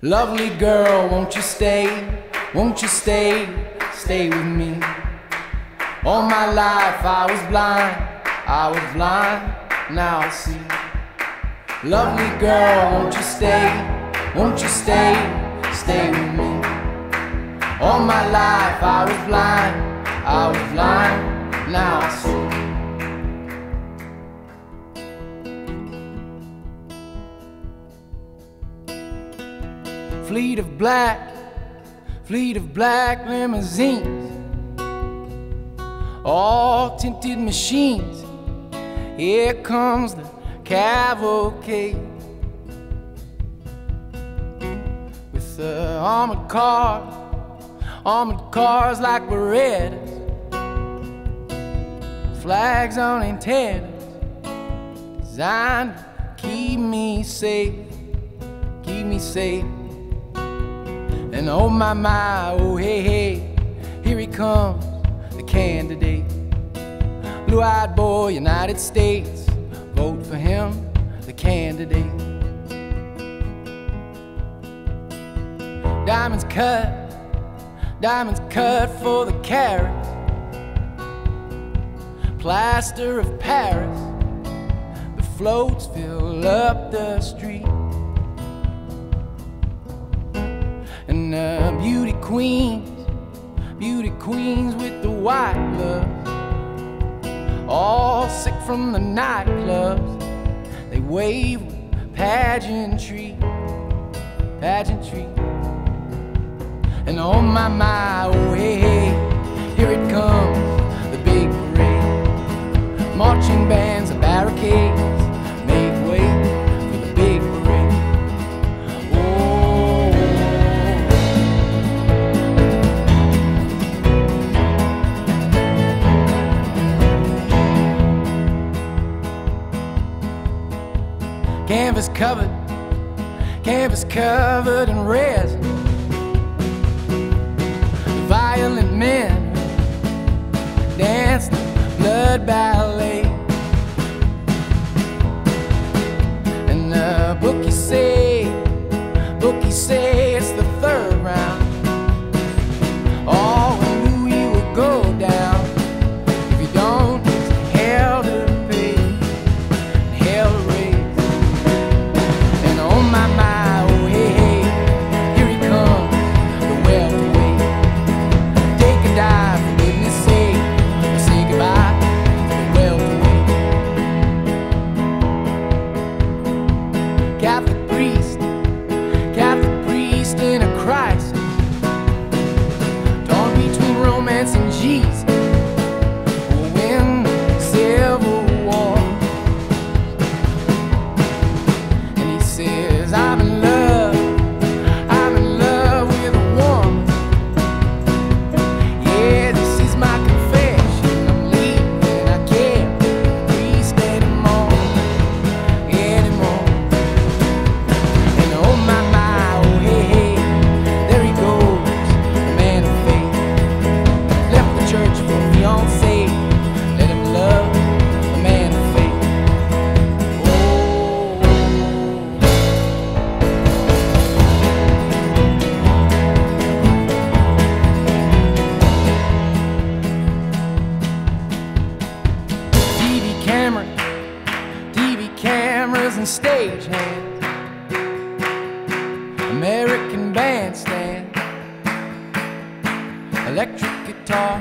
Lovely girl, won't you stay? Won't you stay? Stay with me. All my life I was blind, now I see. Lovely girl, won't you stay? Won't you stay? Stay with me. All my life I was blind, now I see. Fleet of black limousines, all tinted machines. Here comes the cavalcade with the armored cars like Berettas, flags on antennas, designed to keep me safe, keep me safe. And oh my, oh hey, hey, here he comes, the candidate. Blue-eyed boy, United States, vote for him, the candidate. Diamonds cut for the carats. Plaster of Paris, the floats fill up the street. And beauty queens with the white gloves, all sick from the nightclubs. They wave with pageantry. And oh my, oh hey, hey, here it comes, the big parade. Marching bands and barricades make way for the big parade. Canvas covered in resin. The violent men dance the blood ballet. And the bookies say it's the third round. All we knew we would go down. If you don't, it's hell to pay, hell to raise. And oh my, oh hey, hey, here he comes, the welterweight. Take a dive, for goodness sake, or say goodbye to the welterweight. Catholic priest in a crisis, torn between romance and Jesus, will win the Civil War. And he says, I'm in love with a woman. Yeah, this is my confession, I'm leaving, I can't be a priest anymore. And oh my, oh hey, hey, there he goes, the man of faith. Left the church for a fiancé, let him love the man of faith. TV cameras and stagehands, American bandstand, electric guitar,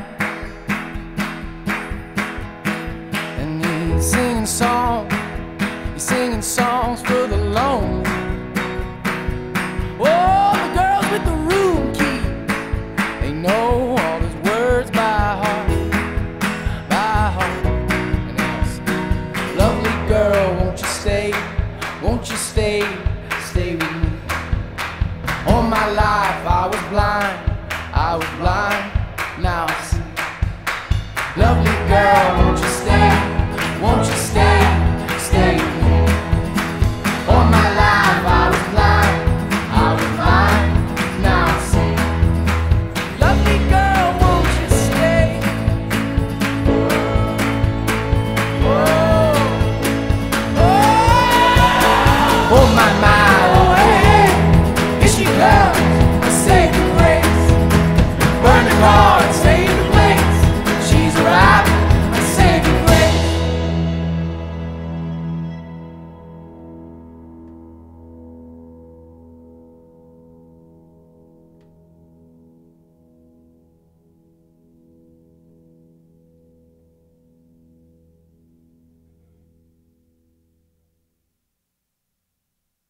and he's singing songs for the lonely. Oh, the girls with the room key, they know all his words by heart. And they'll say, lovely girl, won't you stay? Won't you stay? Stay with me. All my life I was blind,